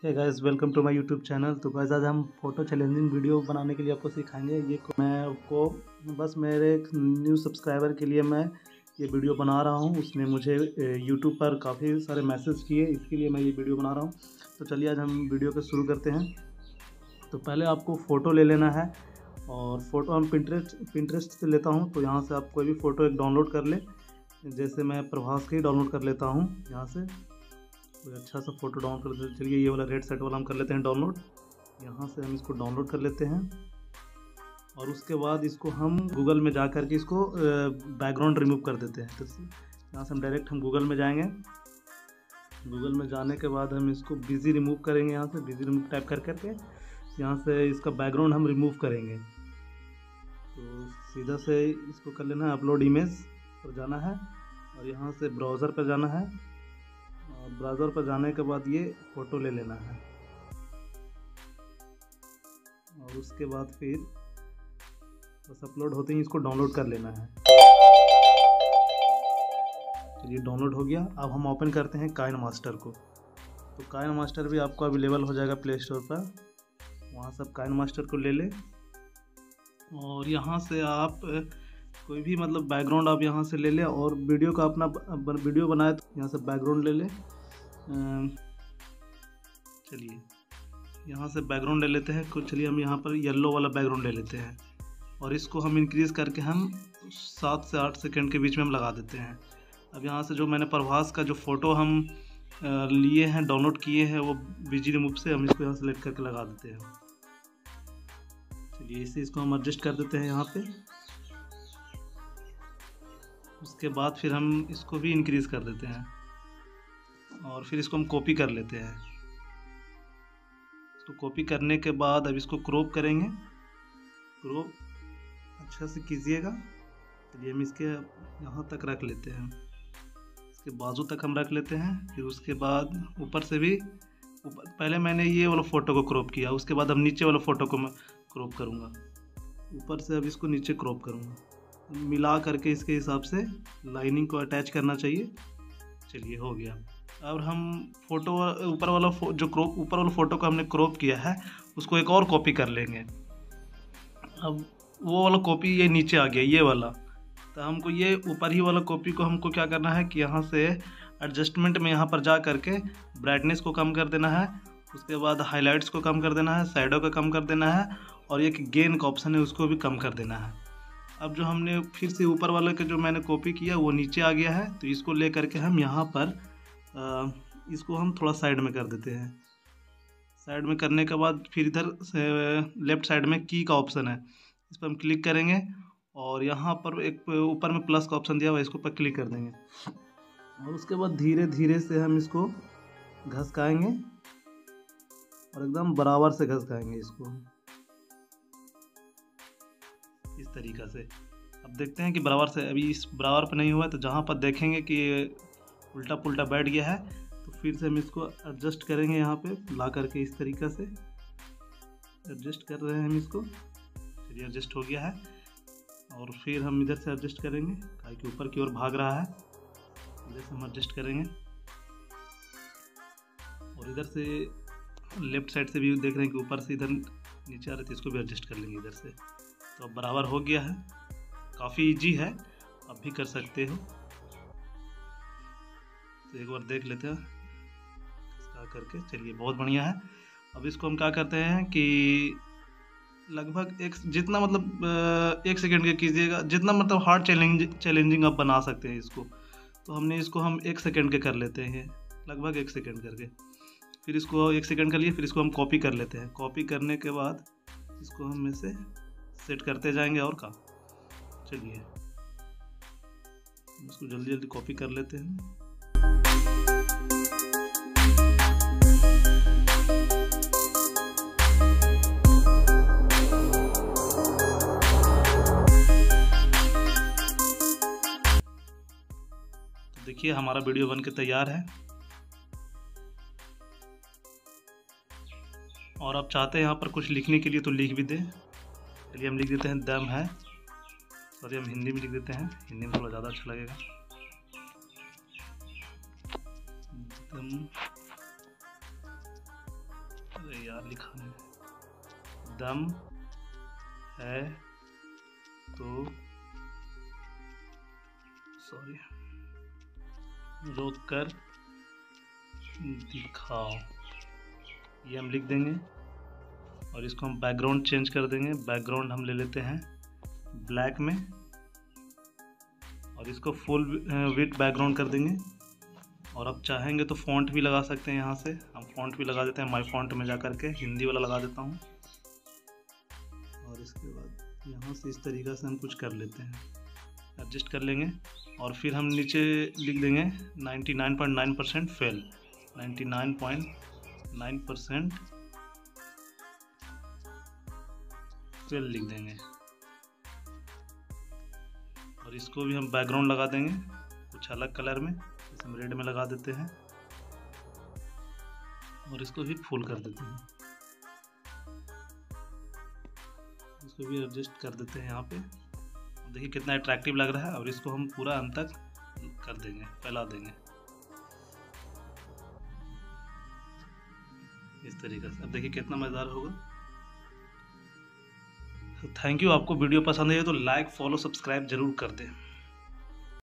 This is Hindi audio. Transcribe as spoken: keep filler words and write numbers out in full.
Hey guys, welcome to my YouTube channel. तो गाइस, आज हम फ़ोटो चैलेंजिंग वीडियो बनाने के लिए आपको सिखाएंगे। ये मैं आपको बस मेरे एक न्यू सब्सक्राइबर के लिए मैं ये वीडियो बना रहा हूँ। उसने मुझे यूट्यूब पर काफ़ी सारे मैसेज किए, इसके लिए मैं ये वीडियो बना रहा हूँ। तो चलिए आज हम वीडियो को शुरू करते हैं। तो पहले आपको फ़ोटो ले लेना है और फ़ोटो हम पिंटरेस्ट पिंटरेस्ट से लेता हूँ। तो यहाँ से आप कोई भी फ़ोटो एक डाउनलोड कर ले। जैसे मैं प्रभास की डाउनलोड कर लेता हूँ। यहाँ से कोई अच्छा सा फ़ोटो डाउनलोड कर लेते हैं। चलिए ये वाला रेड सेट वाला हम कर लेते हैं डाउनलोड। यहाँ से हम इसको डाउनलोड कर लेते हैं और उसके बाद इसको हम गूगल में जा कर के इसको बैकग्राउंड रिमूव कर देते हैं। तो यहाँ से हम डायरेक्ट हम गूगल में जाएंगे। गूगल में जाने के बाद हम इसको बिजी रिमूव करेंगे। यहाँ से बिजी रिमूव टाइप कर करके यहाँ से इसका बैकग्राउंड हम रिमूव करेंगे। तो सीधा से इसको कर लेना है, अपलोड इमेज पर जाना है और यहाँ से ब्राउज़र पर जाना है और ब्राउज़र पर जाने के बाद ये फ़ोटो ले लेना है और उसके बाद फिर बस अपलोड होते ही इसको डाउनलोड कर लेना है। चलिए डाउनलोड हो गया। अब हम ओपन करते हैं काइनमास्टर को। तो काइनमास्टर भी आपको अवेलेबल हो जाएगा प्ले स्टोर पर। वहाँ से आप काइनमास्टर को ले लें और यहाँ से आप कोई भी मतलब बैकग्राउंड आप यहाँ से ले लें और वीडियो का अपना वीडियो बनाए तो यहाँ से बैकग्राउंड ले लें। चलिए यहाँ से बैकग्राउंड ले लेते हैं कुछ। चलिए हम यहाँ पर येलो वाला बैकग्राउंड ले लेते हैं और इसको हम इंक्रीज़ करके हम सात से आठ सेकंड के बीच में हम लगा देते हैं। अब यहाँ से जो मैंने प्रभास का जो फ़ोटो हम लिए हैं डाउनलोड किए हैं वो बिजी रिमूव से हम इसको यहाँ सेलेक्ट करके लगा देते हैं। चलिए इसे इसको हम एडजस्ट कर देते हैं यहाँ पे। उसके बाद फिर हम इसको भी इंक्रीज़ कर देते हैं और फिर इसको हम कॉपी कर लेते हैं। इसको कॉपी करने के बाद अब इसको क्रॉप करेंगे। क्रॉप अच्छा से कीजिएगा। चलिए हम इसके यहाँ तक रख लेते हैं, इसके बाजू तक हम रख लेते हैं। फिर उसके बाद ऊपर से भी ऊपर पहले मैंने ये वाला फ़ोटो को क्रॉप किया, उसके बाद अब नीचे वाला फ़ोटो को मैं क्रॉप करूँगा। ऊपर से अब इसको नीचे क्रॉप करूँगा, मिला करके इसके हिसाब से लाइनिंग को अटैच करना चाहिए। चलिए हो गया। अब हम फ़ोटो ऊपर वाला जो क्रॉप ऊपर वाला फ़ोटो को हमने क्रॉप किया है उसको एक और कॉपी कर लेंगे। अब वो वाला कॉपी ये नीचे आ गया, ये वाला। तो हमको ये ऊपर ही वाला कॉपी को हमको क्या करना है कि यहाँ से एडजस्टमेंट में यहाँ पर जा करके ब्राइटनेस को कम कर देना है। उसके बाद हाइलाइट्स को कम कर देना है, शैडो को कम कर देना है और एक गेन का ऑप्शन है उसको भी कम कर देना है। अब जो हमने फिर से ऊपर वाले के जो मैंने कॉपी किया वो नीचे आ गया है। तो इसको ले करके हम यहाँ पर आ, इसको हम थोड़ा साइड में कर देते हैं। साइड में करने के बाद फिर इधर से लेफ़्ट साइड में की का ऑप्शन है, इस पर हम क्लिक करेंगे और यहाँ पर एक ऊपर में प्लस का ऑप्शन दिया हुआ है, इसको पर क्लिक कर देंगे और उसके बाद धीरे धीरे से हम इसको घसकाएंगे और एकदम बराबर से घसकाएंगे इसको इस तरीक़ा से। अब देखते हैं कि बराबर से अभी इस बराबर पर नहीं हुआ है। तो जहाँ पर देखेंगे कि उल्टा पुल्टा बैठ गया है तो फिर से हम इसको एडजस्ट करेंगे। यहाँ पे ला करके इस तरीक़ा से एडजस्ट कर रहे हैं हम इसको। चलिए एडजस्ट हो गया है और फिर हम इधर से एडजस्ट करेंगे, काहे कि ऊपर की ओर भाग रहा है। इधर से हम एडजस्ट करेंगे और इधर से लेफ़्ट साइड से भी देख रहे हैं कि ऊपर से इधर नीचे आ रहे थे, इसको भी एडजस्ट कर लेंगे इधर से। तो अब बराबर हो गया है। काफ़ी इजी है, आप भी कर सकते हो। तो एक बार देख लेते हैं इसका करके। चलिए बहुत बढ़िया है। अब इसको हम क्या करते हैं कि लगभग एक जितना मतलब एक सेकंड के कीजिएगा, जितना मतलब हार्ड चैलेंज चैलेंजिंग आप बना सकते हैं इसको। तो हमने इसको हम एक सेकंड के कर लेते हैं, लगभग एक सेकंड करके। फिर इसको एक सेकंड कर लिए, फिर इसको हम कॉपी कर लेते हैं। कॉपी करने के बाद इसको हम में से सेट करते जाएंगे और का। चलिए इसको जल्दी जल्दी कॉपी कर लेते हैं। तो देखिए हमारा वीडियो बन के तैयार है। और आप चाहते हैं यहाँ पर कुछ लिखने के लिए तो लिख भी दें। चलिए हम लिख देते हैं दम है। सॉरी हम हिंदी में लिख देते हैं, हिंदी में थोड़ा ज़्यादा अच्छा लगेगा। दम अरे यार लिखा नहीं, दम है तो सॉरी रोक कर दिखाओ, ये हम लिख देंगे। और इसको हम बैकग्राउंड चेंज कर देंगे। बैकग्राउंड हम ले लेते हैं ब्लैक में, और इसको फुल विड्थ बैकग्राउंड कर देंगे। और अब चाहेंगे तो फ़ॉन्ट भी लगा सकते हैं, यहाँ से हम फ़ॉन्ट भी लगा देते हैं। माय फ़ॉन्ट में जा कर के हिंदी वाला लगा देता हूँ। और इसके बाद यहाँ से इस तरीक़ा से हम कुछ कर लेते हैं, एडजस्ट कर लेंगे। और फिर हम नीचे लिख देंगे ninety nine point nine percent fail, ninety nine point nine percent fail लिख देंगे। और इसको भी हम बैकग्राउंड लगा देंगे कुछ अलग कलर में, जैसे हम रेड में लगा देते हैं। और इसको भी फुल कर देते हैं, इसको भी एडजस्ट कर देते हैं यहाँ पे। देखिए कितना अट्रैक्टिव लग रहा है। और इसको हम पूरा अंत तक कर देंगे, फैला देंगे इस तरीके से। अब देखिए कितना मज़ेदार होगा। Thank you. आपको वीडियो पसंद है तो लाइक फॉलो सब्सक्राइब जरूर कर दें।